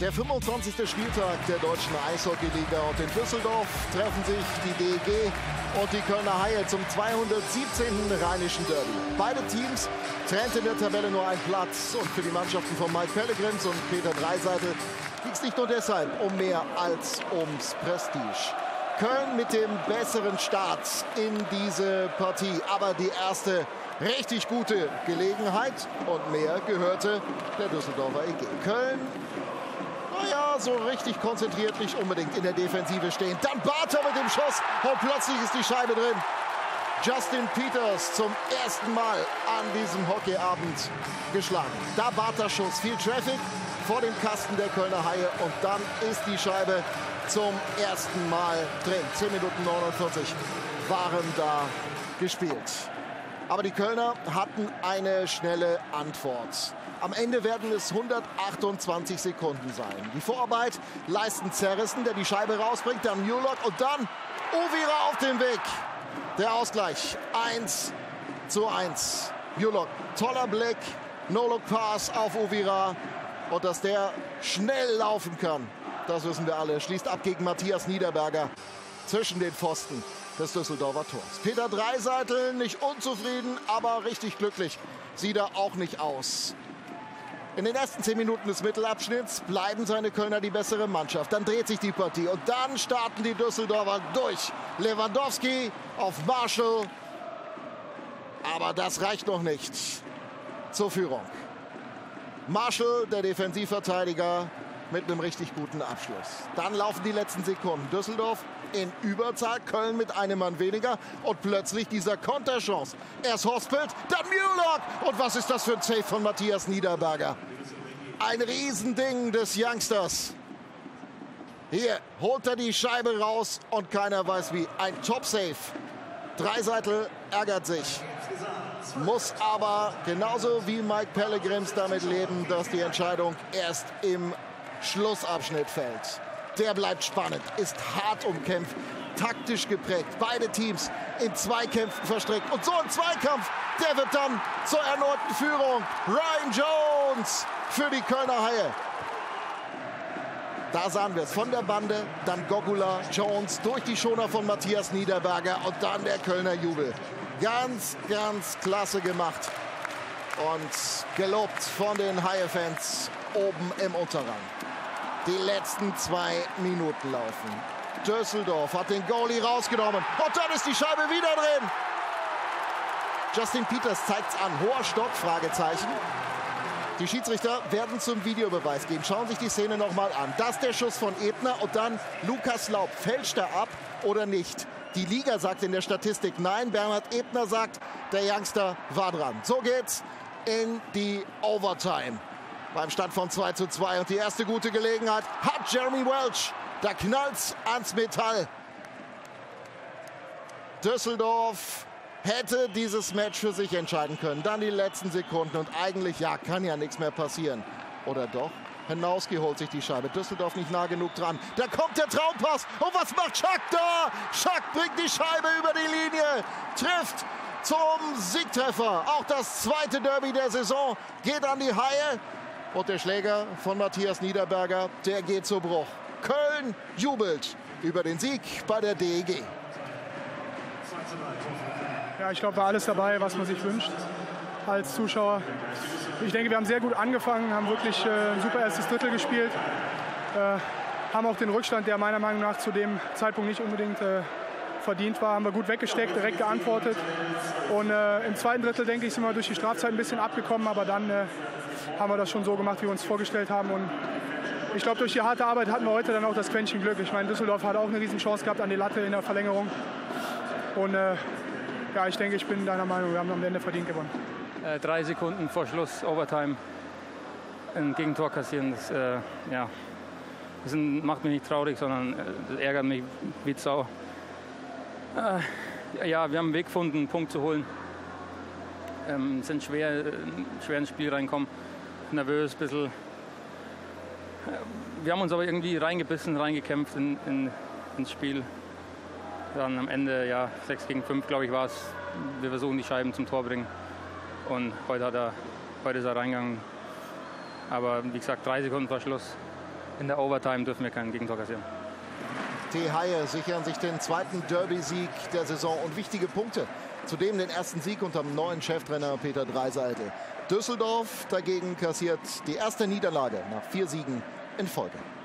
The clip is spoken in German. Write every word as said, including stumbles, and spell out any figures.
Der fünfundzwanzigste Spieltag der deutschen Eishockeyliga und in Düsseldorf treffen sich die D E G und die Kölner Haie zum zweihundertsiebzehnten rheinischen Derby. Beide Teams trennt in der Tabelle nur ein Platz und für die Mannschaften von Mike Pellegrims und Peter Dreiseitel ging es nicht nur deshalb um mehr als ums Prestige. Köln mit dem besseren Start in diese Partie, aber die erste richtig gute Gelegenheit und mehr gehörte der Düsseldorfer E G. Köln, naja, so richtig konzentriert nicht unbedingt in der Defensive stehen. Dann Barter mit dem Schuss und plötzlich ist die Scheibe drin. Justin Peters zum ersten Mal an diesem Hockeyabend geschlagen. Da Barter Schuss, viel Traffic vor dem Kasten der Kölner Haie und dann ist die Scheibe zum ersten Mal drin. zehn Minuten neunundvierzig waren da gespielt. Aber die Kölner hatten eine schnelle Antwort. Am Ende werden es hundertachtundzwanzig Sekunden sein. Die Vorarbeit leisten Zerrissen, der die Scheibe rausbringt, dann Mulock und dann Ovira auf dem Weg. Der Ausgleich eins zu eins. Mulock, toller Blick, No-Look-Pass auf Ovira. Und dass der schnell laufen kann, das wissen wir alle. Schließt ab gegen Matthias Niederberger zwischen den Pfosten des Düsseldorfer Tors. Peter Dreiseitel nicht unzufrieden, aber richtig glücklich sieht er auch nicht aus. In den ersten zehn Minuten des Mittelabschnitts bleiben seine Kölner die bessere Mannschaft. Dann dreht sich die Partie und dann starten die Düsseldorfer durch. Lewandowski auf Marshall. Aber das reicht noch nicht zur Führung. Marshall, der Defensivverteidiger, mit einem richtig guten Abschluss. Dann laufen die letzten Sekunden. Düsseldorf in Überzahl, Köln mit einem Mann weniger und plötzlich dieser Konterchance. Erst Hospelt, dann Mulock. Und was ist das für ein Save von Matthias Niederberger? Ein Riesending des Youngsters. Hier holt er die Scheibe raus und keiner weiß wie. Ein Top-Save. Dreiseitel ärgert sich. Muss aber genauso wie Mike Pellegrims damit leben, dass die Entscheidung erst im Schlussabschnitt fällt. Der bleibt spannend, ist hart umkämpft, taktisch geprägt. Beide Teams in Zweikämpfen verstrickt. Und so ein Zweikampf, der wird dann zur erneuten Führung. Ryan Jones für die Kölner Haie. Da sahen wir es von der Bande, dann Gogula, Jones durch die Schoner von Matthias Niederberger und dann der Kölner Jubel. Ganz, ganz klasse gemacht und gelobt von den Haie-Fans oben im Unterrang. Die letzten zwei Minuten laufen. Düsseldorf hat den Goalie rausgenommen und dann ist die Scheibe wieder drin. Justin Peters zeigt's an. Hoher Stock, Fragezeichen. Die Schiedsrichter werden zum Videobeweis gehen. Schauen sich die Szene nochmal an. Das ist der Schuss von Ebner und dann Lukas Laub. Fälscht er ab oder nicht? Die Liga sagt in der Statistik nein. Bernhard Ebner sagt, der Youngster war dran. So geht's in die Overtime. Beim Stand von zwei zu zwei und die erste gute Gelegenheit hat Jeremy Welch. Da knallt's ans Metall. Düsseldorf hätte dieses Match für sich entscheiden können. Dann die letzten Sekunden und eigentlich, ja, kann ja nichts mehr passieren. Oder doch? Hanowski holt sich die Scheibe. Düsseldorf nicht nah genug dran. Da kommt der Traumpass. Und was macht Schack da? Schack bringt die Scheibe über die Linie. Trifft zum Siegtreffer. Auch das zweite Derby der Saison geht an die Haie. Und der Schläger von Matthias Niederberger, der geht zu Bruch. Köln jubelt über den Sieg bei der D E G. Ja, ich glaube, war alles dabei, was man sich wünscht als Zuschauer. Ich denke, wir haben sehr gut angefangen, haben wirklich äh, ein super erstes Drittel gespielt. Äh, haben auch den Rückstand, der meiner Meinung nach zu dem Zeitpunkt nicht unbedingt äh, verdient war, haben wir gut weggesteckt, direkt geantwortet. Und äh, im zweiten Drittel, denke ich, sind wir durch die Strafzeit ein bisschen abgekommen, aber dann äh, haben wir das schon so gemacht, wie wir uns vorgestellt haben. Und ich glaube, durch die harte Arbeit hatten wir heute dann auch das Quäntchen Glück. Ich meine, Düsseldorf hat auch eine Riesenchance gehabt an die Latte in der Verlängerung. Und äh, ja, ich denke, ich bin deiner Meinung, wir haben am Ende verdient gewonnen. Äh, drei Sekunden vor Schluss, Overtime, ein Gegentor kassieren, das, äh, ja, das macht mich nicht traurig, sondern äh, das ärgert mich wie Sau. Äh, ja, wir haben einen Weg gefunden, einen Punkt zu holen. Ähm, sind schwer, schwer ins Spiel reinkommen, nervös, ein bisschen. Äh, wir haben uns aber irgendwie reingebissen, reingekämpft in, in, ins Spiel. Dann am Ende, ja, sechs gegen fünf, glaube ich, war es. Wir versuchen, die Scheiben zum Tor bringen. Und heute, hat er, heute ist er reingegangen. Aber wie gesagt, drei Sekunden vor Schluss in der Overtime dürfen wir kein Gegentor kassieren. Die Haie sichern sich den zweiten Derby-Sieg der Saison und wichtige Punkte. Zudem den ersten Sieg unter dem neuen Cheftrainer Peter Dreiseitl. Düsseldorf dagegen kassiert die erste Niederlage nach vier Siegen in Folge.